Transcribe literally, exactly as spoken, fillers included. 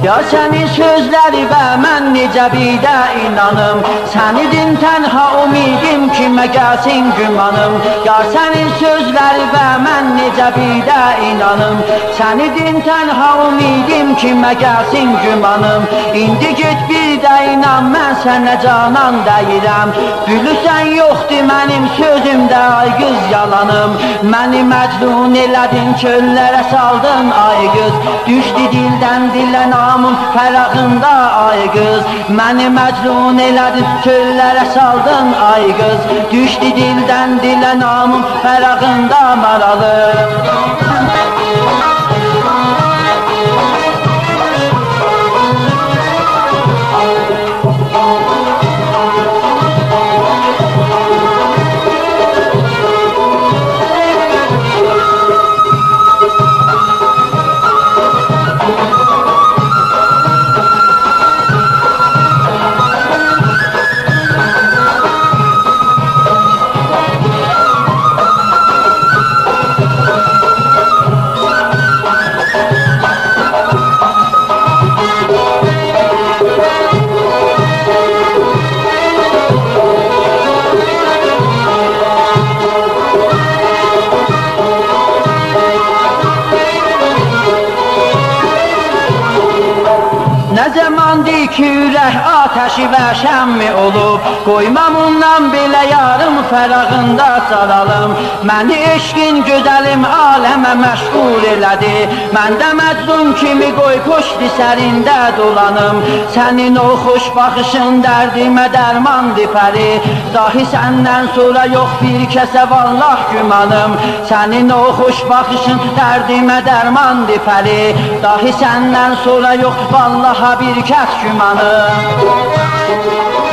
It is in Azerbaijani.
Ya sənin sözləri və mən necə bir də inanım, sənidim tənha umidim ki məgəsin gümanım. Ya sənin sözləri və mən necə bir də inanım, sənidim tənha umidim ki məgəsin gümanım. İndi get bir də inan, mən sənə canan deyirəm, gülüsən yoxdur mənim sözümdə ay qız yalanım. Məni məcnun elədin, çöllərə saldın ay qız, düşdü dildən dilə namın fərağında ay qız. Məni məcnun elədin, çöllərə saldın ay qız, düşdü dildən dilə namın fərağında maralı. Nə zamandır ki ürək ateşi və şəmmi olub, qoymam ondan belə yarım fərağında saralım. Məni eşqin gözəlim aləmə məşğul elədi, mən də məcnun kimi qoy poşti sərində dolanım. Sənin o xoş baxışın dərdimə dərmandır pəri, dahi səndən sonra yox bir kəsə vallah gümanım. Sənin o xoş baxışın dərdimə dərmandır pəri, dahi səndən sonra yox vallaha bir kəs gümanım.